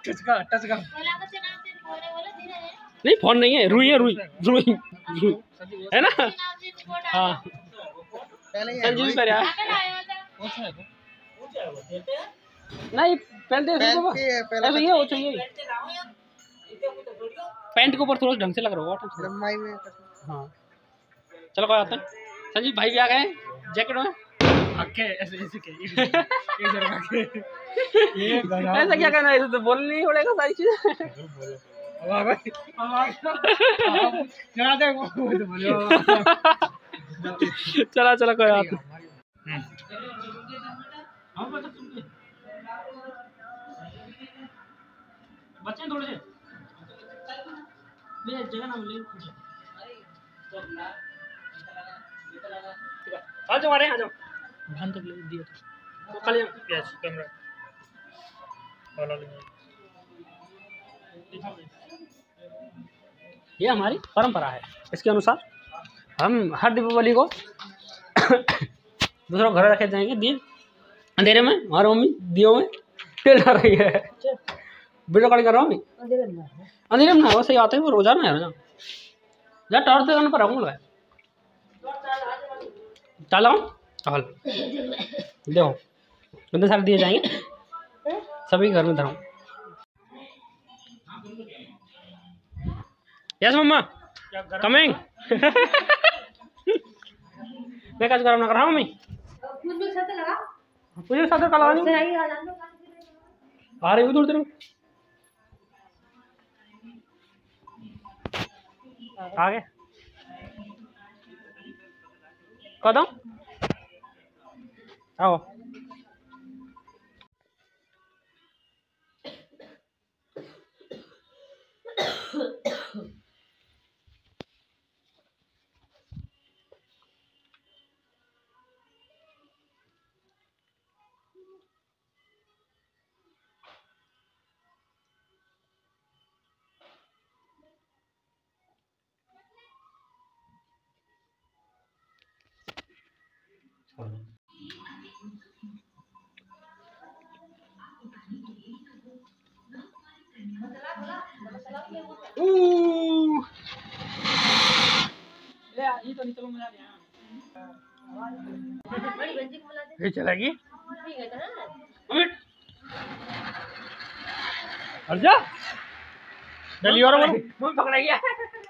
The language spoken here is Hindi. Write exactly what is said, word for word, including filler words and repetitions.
टचका टचका नहीं फोन नहीं है, रुई है, रुई रुई रुई है ना। हाँ संजीव सर यार नहीं पहन दे भैया, वो चाहिए पैंट के ऊपर थोड़ा ढंग से लग रहा होगा लंबाई में। हाँ चलो कोई आता है। संजीव भाई भी आ गए जैकेट में आके ऐसे ऐसे के ये जरा के ये ऐसा क्या करना है, तो बोलना नहीं पड़ेगा सारी चीजें। अब भाई चला दे वो तो बोलो। चला चला कोई बात नहीं। बच्चे थोड़े से ले जगह ना मिले आ जाओ, आ रहे हैं, आ जाओ। धान तक ले दिया तो कल यस कैमरा वाला ले। ये हमारी परंपरा है, इसके अनुसार हम हर दीपावली को दूसरों घर रखे जाएंगे दिए अंधेरे में। हमारी मम्मी दियो में तेल डाल रही है, वीडियो कॉल कर रहा हूँ अंधेरे में ना वो सही आते हैं वो रोजाना है ना जा टॉर्च दुकान पर रहूँगा चला हल देखो कितने सारे दिए जाएंगे सभी घर में धराऊँ। यस मम्मा कमिंग मैं कैसे गरम ना कर रहा हूँ मम्मी पूरे साथ कल आ रही हूँ दूर दूर आगे कदम आओ। ये चलेगी जा डली और पकड़ा गया।